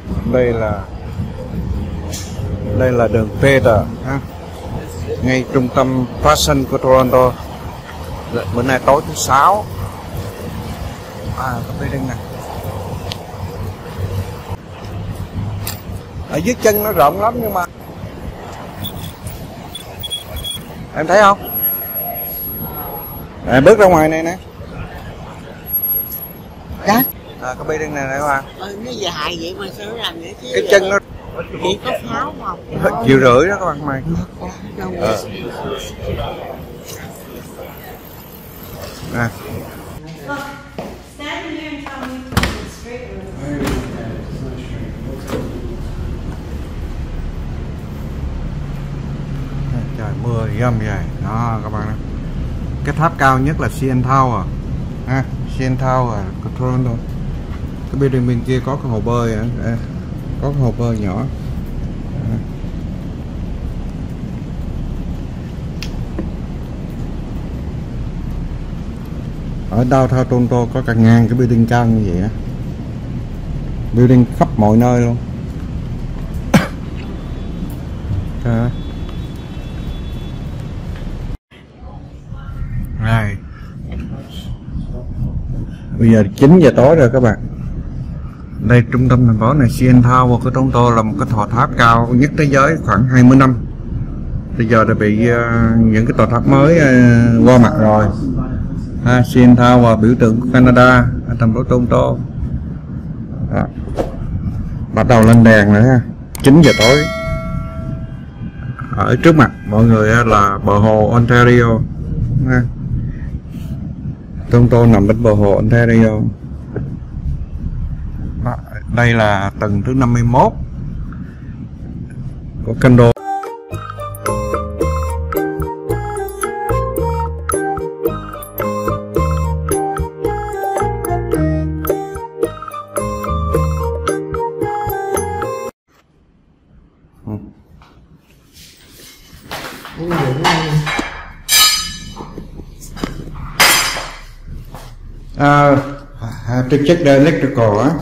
Đây là đường Peter ha, ngay trung tâm fashion của Toronto. Bữa nay tối thứ sáu. Cái building này ở dưới chân nó rộng lắm, nhưng mà em thấy không, bước ra ngoài này nè. Đó. Cái building này các bạn. Nó dài vậy mà sao nó làm vậy chứ? Cái chân nó chỉ có pháo không? 1,5 triệu đó các bạn mày. Trời mưa dầm vậy đó các bạn. Cái tháp cao nhất là CN Tower ha, CN Tower của Toronto. Cái building bên kia có cái hồ bơi, có cái hồ bơi nhỏ. Ở downtown Toronto có cả ngàn cái building cao như vậy á, building khắp mọi nơi luôn. Rồi. Bây giờ 9 giờ tối rồi các bạn. Đây trung tâm thành phố này, CN Tower của Toronto là một cái tòa tháp cao nhất thế giới khoảng 20 năm. Bây giờ đã bị những cái tòa tháp mới qua mặt rồi. CN Tower biểu tượng của Canada ở thành phố Toronto. Đó. Bắt đầu lên đèn rồi ha. 9 giờ tối. Ở trước mặt mọi người là bờ hồ Ontario. Toronto nằm bên bờ hồ Ontario. Đó, đây là tầng thứ 51 của condo. To check the electrical á.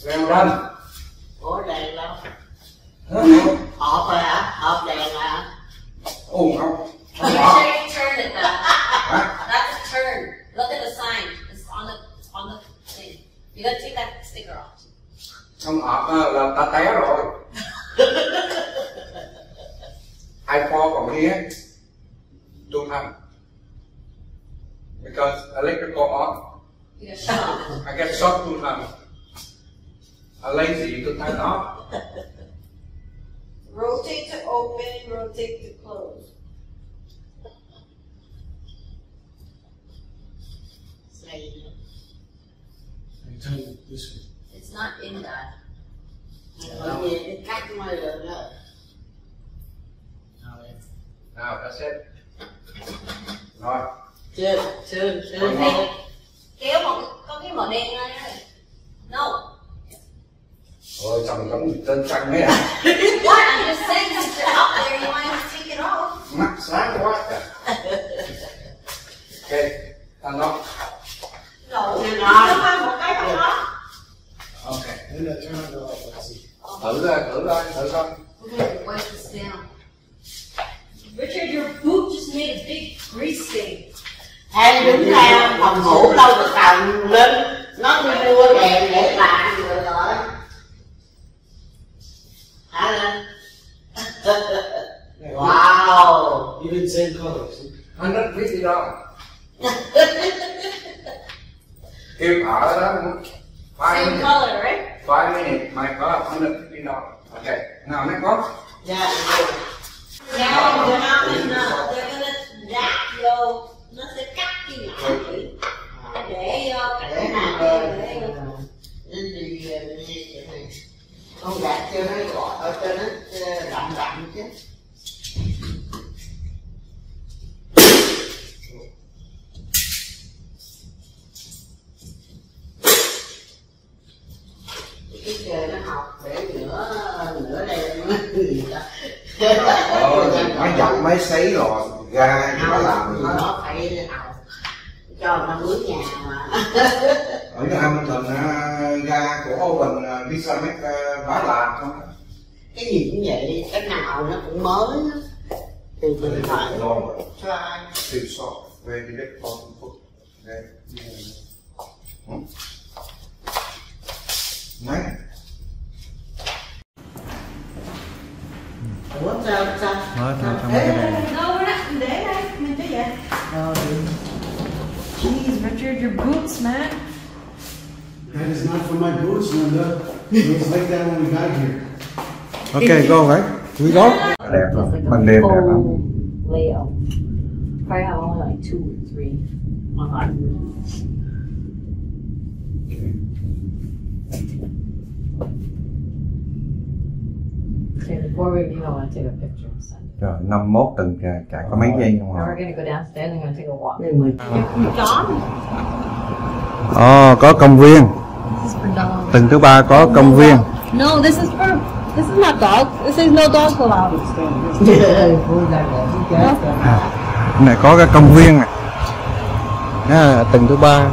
Đèn lên. Ủa đèn đâu? Hộp rồi hả? Hộp đèn hả? Ồ không. Make sure you turn it though. That's a turn. Look at the sign. It's on the thing. You gotta take that sticker off. Không ọp là ta té rồi. I fall from here two times because electrical on. You got shot. I get shot two times. I lazy to turn off. Rotate to open, rotate to close. Say It's not in that. nó về cái cách mới được đó. Nào, that's it. Rồi. Chưa. Hey, kéo có cái màu đen ra đây. No. Ôi, chồng giống tên trăng đấy à. What? I'm just saying since you're out there, you might have to take it off. Mắt sáng quá kìa. Ok, thằng đó. Rồi, Nó nó phải một cái không đó. Ok. Thử coi. Okay, wipe this down. Richard, your boot just made a big grease stain. Hay đứng ra phòng ngủ đâu có cần lên. Nó đi mua đèn để làm rồi rồi. Hả lên? Wow. Even same colors. Anh rất biết gì đâu. Kêu ở đó. Same color, right? 5 minutes, my God, $150. Okay, nào next one. Dạ. Dạ, they're gonna ráp vô, nó sẽ cắt cái nhỏ để vô. Để hàng Để vô. nên thì này con gạt cho nó gọt cho nó đậm chứ. Cái trời nó học để nửa đêm Nó dặn mấy sấy lò ga nó làm. nó phải học cho nó mướn nhà mà. Ở nhà mình thường ga của Owen Visamex bá làm không? Cái gì cũng vậy, cái nào nó cũng mới á. Từ từ phải Rồi. try. Too soft, very difficult to put. Okay. Này. Ủa sao? Mới thôi, xong Ê, cái này. no, we're not, để đây, mình cho vậy. Jeez, Richard, your boots, man. That is not for my boots, Linda. It was like that when we got here. Ok, go right. We go. Đẹp rồi, ban đêm đẹp lắm. Layout. Probably have only like 2 or 3 on our room. Okay, before we leave, I want to take a picture and send it. Trời, 51 từng chạy có mấy giây đồng hồ. Now we're gonna go downstairs and I'm gonna take a walk. Chó. Có công viên. This is for dogs. Tuần thứ 3 có công viên. No, this is not dog. This is no dog allowed. Này có cái công viên này. Tuần thứ 3.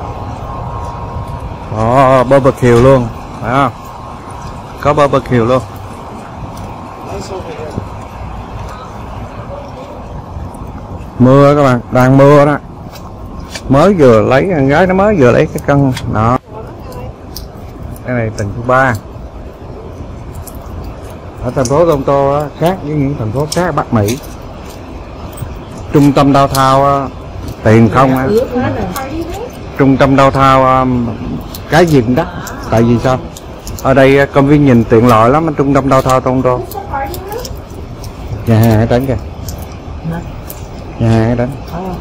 Barbecue luôn, phải không? Có barbecue luôn. Mưa các bạn, đang mưa đó. Mới vừa lấy, con gái nó mới vừa lấy cái cân đó. Cái này tuần thứ 3. Ở thành phố Toronto khác với những thành phố khác ở Bắc Mỹ. Trung tâm đao thao tiền không á. Trung tâm đao thao cái gì cũng đắt. Tại vì sao? Ở đây công viên nhìn tiện lợi lắm, trung tâm đao thao Toronto. Nhà hàng ở đến kìa. Nhà hàng ở đến.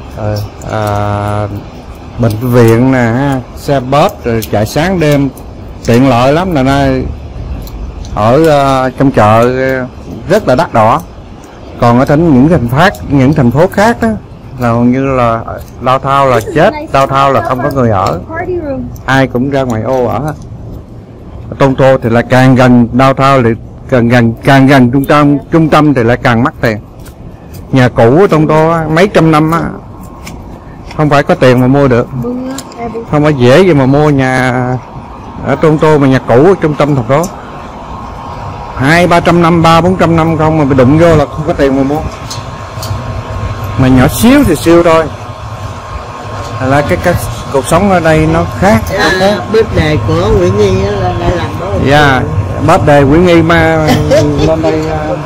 Bệnh viện nè, xe bus rồi chạy sáng đêm tiện lợi lắm là nơi ở trong chợ rất là đắt đỏ. Còn ở những thành phố khác đó là hầu như là đao thao là chết, đao thao là không có người ở, ai cũng ra ngoài ô ở. Toronto thì là càng gần đao thao thì càng gần trung tâm thì lại càng mắc tiền. Nhà cũ ở Toronto mấy trăm năm á, không phải có tiền mà mua được, không có dễ gì mà mua nhà Ở Toronto mà nhà cũ ở trung tâm thành phố 200-300 năm, 300-400 năm không mà bị đụng vô là không có tiền mà mua. Mà nhỏ xíu thì siêu thôi. Là cái cuộc sống ở đây nó khác. Bếp đề của Nguyễn Nghi là làm đó. Dạ, bếp đề Nguyễn Nghi mà lên đây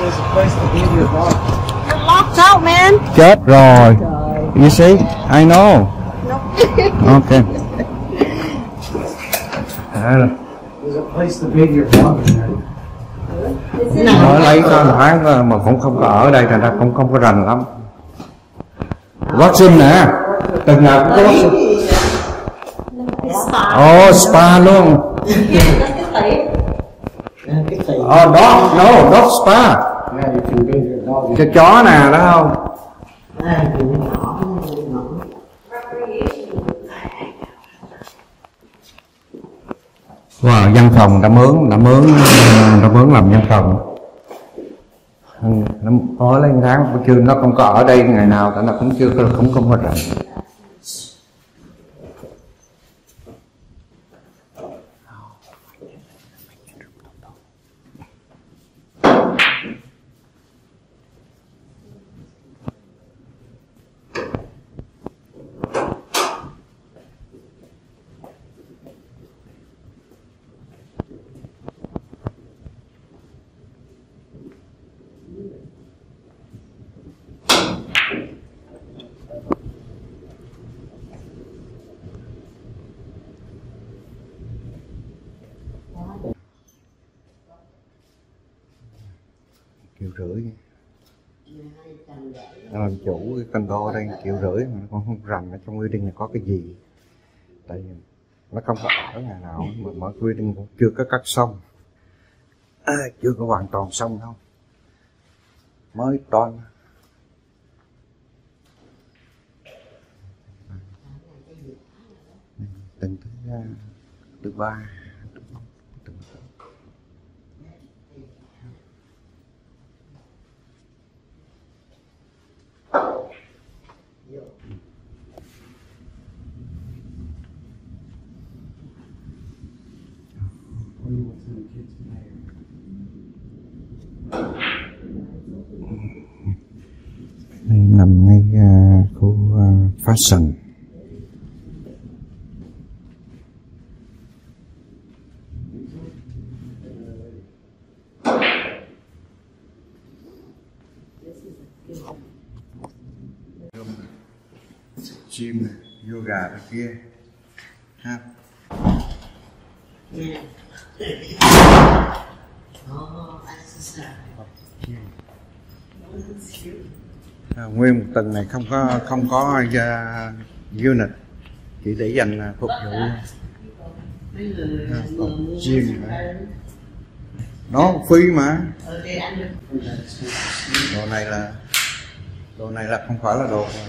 Locked out, man. chết rồi. You see, I know. Okay. There's a place to pay your father. Ở lấy có một tháng mà cũng không có ở đây, thành ra cũng không có rành lắm. Vaccine nè, từng nhà cũng có vaccine. Spa luôn. Dog, no, dog spa. Yeah, you can bring your dog. Cho chó nè, đó không? Wow, văn phòng đã mướn làm văn phòng. Nó có lên tháng chưa, nó không có ở đây ngày nào, tại nó cũng chưa không có rảnh. $1,500,000. Làm chủ cái condo đây $1,500,000 mà con không rành ở trong quy định là có cái gì, tại vì nó không có ở ngày nào mà mọi quy định cũng chưa có cắt xong, chưa có hoàn toàn xong đâu, mới toàn tầng thứ 3. Đây nằm ngay khu fashion. Gym này, yoga ở kia ha. Nguyên một tầng này không có unit, chỉ để dành phục vụ gym nó free mà. Đồ này là không phải là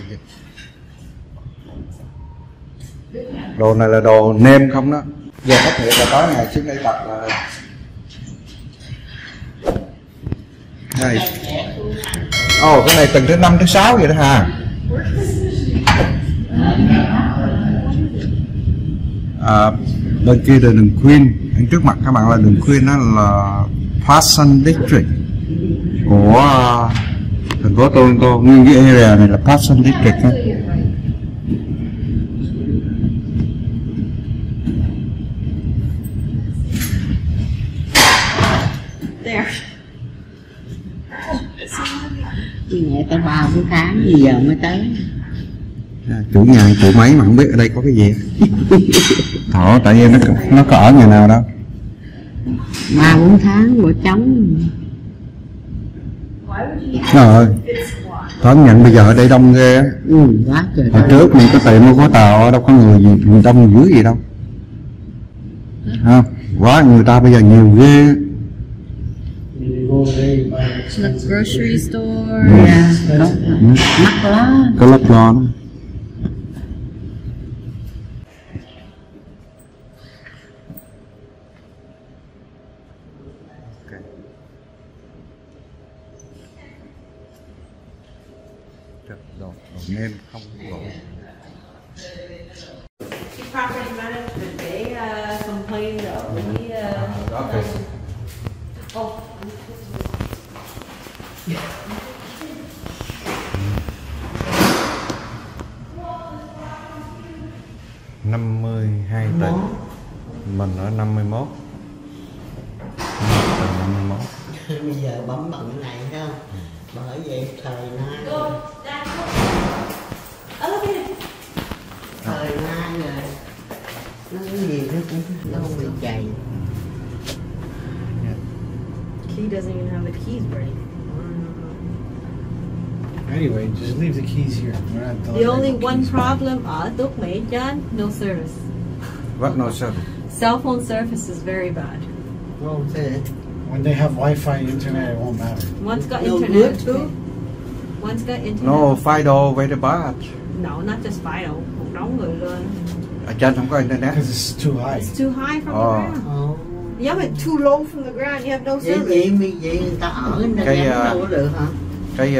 đồ này là đồ nêm không đó. Giờ có thể là tối ngày trước đây tập là này. Cái này tầng thứ 5 thứ 6 vậy đó hả? Bên kia là đường Queen, anh trước mặt các bạn là đường Queen, đó là Fashion District của thành phố Toronto. Nguyên cái area này là Fashion District đó. Mẹ tới 3-4 tháng gì giờ mới tới. Chủ nhà chủ máy mà không biết ở đây có cái gì. Thọ tại vì nó có ở nhà nào đâu. 3-4 tháng bỏ trống. Trời ơi, Thọ nhận bây giờ ở đây đông ghê á. Quá trời. Hồi trước mình có tiệm mua có tàu đâu có người gì, người đông dữ gì đâu. Không, quá người ta bây giờ nhiều ghê. The grocery store. Mắc lắm. Có lấp lo đó. Đồ nêm không có. Property management, they complained 52 tầng. Mình ở 51. Tầng 51. Bây giờ bấm bằng cái này thấy không? Bởi vậy thời nay thời nay rồi nó cái gì nó cũng đâu bị chày. He doesn't even have the keys ready. Anyway, just leave the keys here. We're not The delivering only no one keys. problem ở Túc Mỹ, John, no service. What no service? Cell phone service is very bad. Không thế. When they have Wi-Fi internet, it won't matter. One's got No internet. good too. One's got internet. No, Fido very bad. No, not just Fido. Một đống người lên. Ở trên không có internet. Because it's too high. It's too high from Oh. the ground. Ồ. Yeah, but too low from the ground. You have no Vậy service. vậy người ta ở nơi Cái, đó đâu có được hả? Cái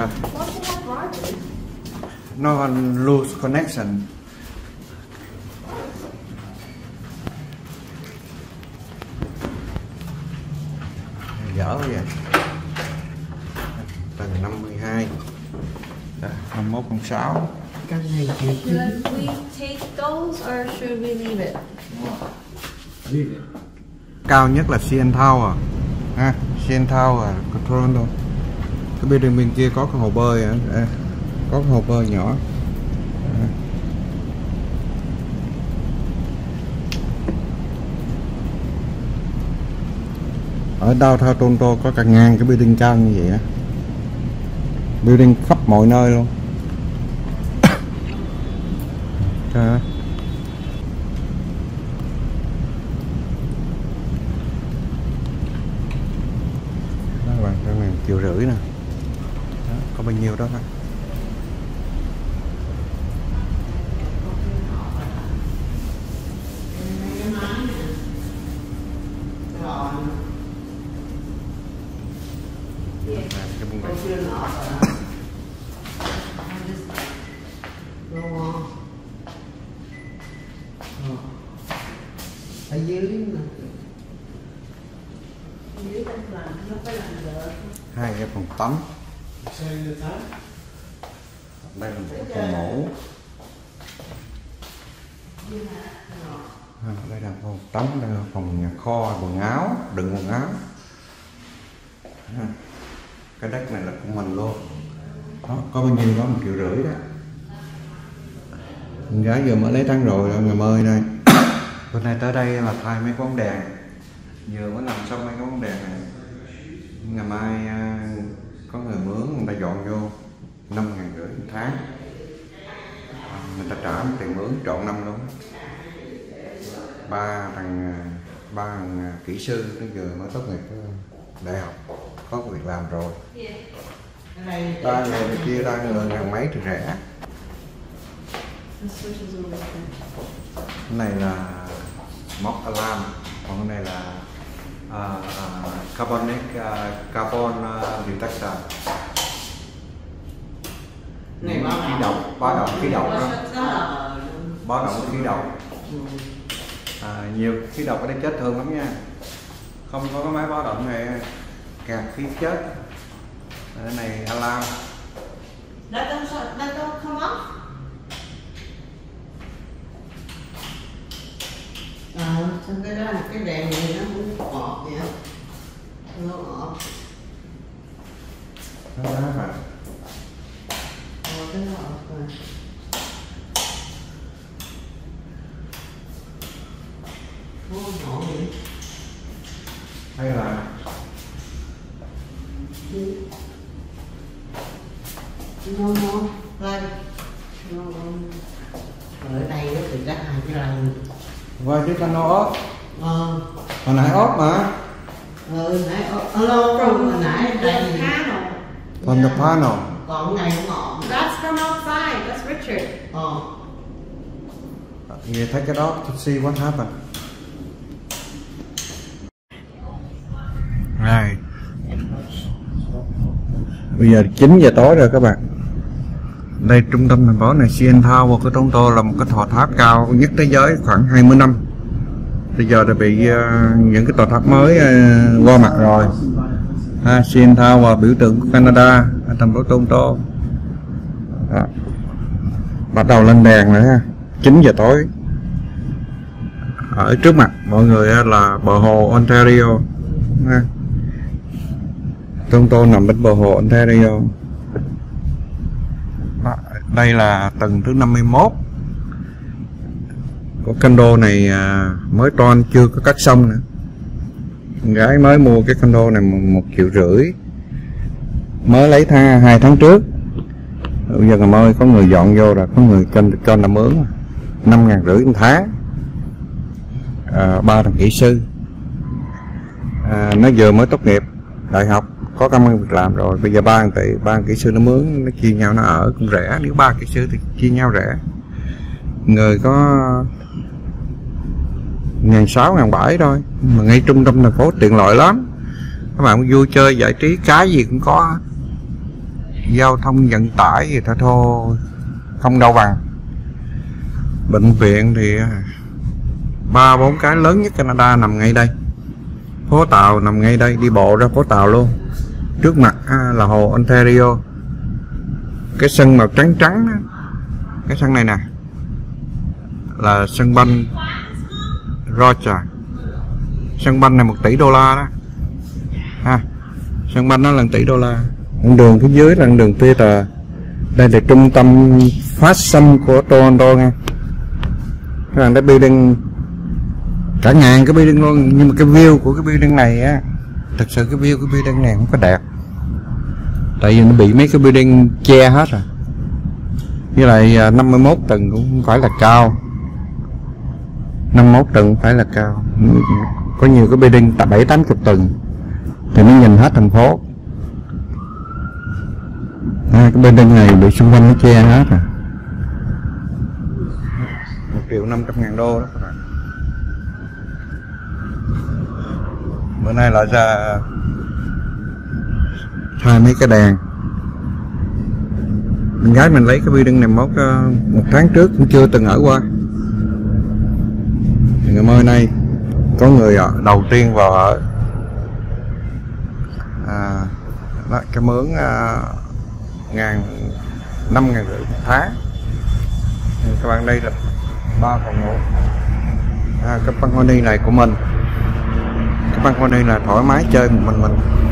nó lose connection. Dở vậy. Tầng 52. 51 6. Cái này chị Should we take those or should we leave it? Leave it. Cao nhất là CN Tower. Ha, CN Tower của Toronto. Cái building bên kia có cái hồ bơi có cái hồ bơi nhỏ. Ở downtown Toronto có cả ngàn cái building cao như vậy á. Building khắp mọi nơi luôn. Trời ơi. Đó các bạn, cái này 1,5 triệu nè. Đó, có bao nhiêu đó thôi. Cái bông này. chưa nọ rồi. Ở dưới nè. Dưới trong làm nó phải làm được. 2 cái phòng tắm. Setting the time? Đây là một phòng ngủ. Đây là phòng tắm, đây là phòng nhà kho quần áo, đựng quần áo. Cái đất này là của mình luôn. Đó, có bao nhiêu đó 1,5 triệu đó. Con gái vừa mới lấy trắng rồi ngày ơi đây. Bữa nay tới đây là thay mấy cái bóng đèn. Vừa mới làm xong mấy cái bóng đèn này. Ngày mai có người mướn người ta dọn vô 5,5 ngàn một tháng. Người ta trả tiền mướn trọn năm luôn. Ba thằng kỹ sư tới giờ mới tốt nghiệp đại học có việc làm rồi. Ba người bên kia ra người ngàn mấy thì rẻ. Cái này là móc alarm, còn cái này là carbon detector. Này Khí độc, báo động khí độc đó. Báo động khí độc. Nhiều khí độc ở đây chết thường lắm nha. Không có cái máy báo động này kẹt khí chết. Cái này alarm. That don't come off. Xong cái đó là cái đèn này nó cũng ọt vậy. Nó ọt. Nó đá phải. Cái nó ọt rồi. Nó ọt vậy. Hay là No, đây. Ở đây nó từ ra 2 cái lần. Và chứ ta nó ốp. Hồi nãy ốp mà. Nãy hồi nãy đây thì From the panel. còn cái này không ngọn. That's from outside. That's Richard. You take it off to see what happened. Rồi. Bây giờ 9 giờ tối rồi các bạn. Đây trung tâm thành phố này, CN Tower của Toronto là một cái tòa tháp cao nhất thế giới khoảng 20 năm. Bây giờ đã bị những cái tòa tháp mới qua mặt rồi. CN Tower biểu tượng của Canada ở thành phố Toronto. Đó. Bắt đầu lên đèn rồi ha. 9 giờ tối. Ở trước mặt mọi người là bờ hồ Ontario. Toronto nằm bên bờ hồ Ontario. Đây là tầng thứ 51 của condo này. Mới toan chưa có cắt xong nữa. Gái mới mua cái condo này 1,5 triệu, mới lấy 2 tháng trước. Bây giờ ngày ơi có người dọn vô rồi, có người cho nằm mướn 5.500 một tháng. 3 thằng kỹ sư. Nó vừa mới tốt nghiệp đại học, có công ăn việc làm rồi. Bây giờ 3 kỹ sư nó mướn, nó chia nhau nó ở cũng rẻ. Nếu 3 kỹ sư thì chia nhau rẻ. Người có 1.600, 1.700 thôi. Mà ngay trung tâm thành phố tiện lợi lắm. Các bạn vui chơi giải trí cái gì cũng có. Giao thông vận tải gì thôi không đâu bằng. Bệnh viện thì 3-4 cái lớn nhất Canada nằm ngay đây. Phố tàu nằm ngay đây, đi bộ ra phố tàu luôn. Trước mặt là hồ Ontario. Cái sân màu trắng trắng đó, cái sân này nè là sân banh Roger. Sân banh này $1 tỷ đó sân banh nó là $1 tỷ. Đường phía dưới là đường Theater. Đây là trung tâm fashion của Toronto nha. Các bạn thấy building cả ngàn cái building luôn, nhưng mà cái view của cái building này á, thật sự cái view của building này không có đẹp, tại vì nó bị mấy cái building che hết rồi. Với lại 51 tầng cũng không phải là cao, 51 tầng phải là cao. Có nhiều cái building 70-80 tầng thì nó nhìn hết thành phố. Cái building này bị xung quanh nó che hết rồi. $1.500.000 đó các bạn. Bữa nay lại ra thay mấy cái đèn. Mình gái mình lấy cái building này một tháng trước cũng chưa từng ở qua. Thì ngày mai nay có người đầu tiên vào ở. Đó, cái mướn 5.500 một tháng. Các bạn đây là 3 phòng ngủ. Cái balcony này của mình. Cái balcony là thoải mái chơi một mình.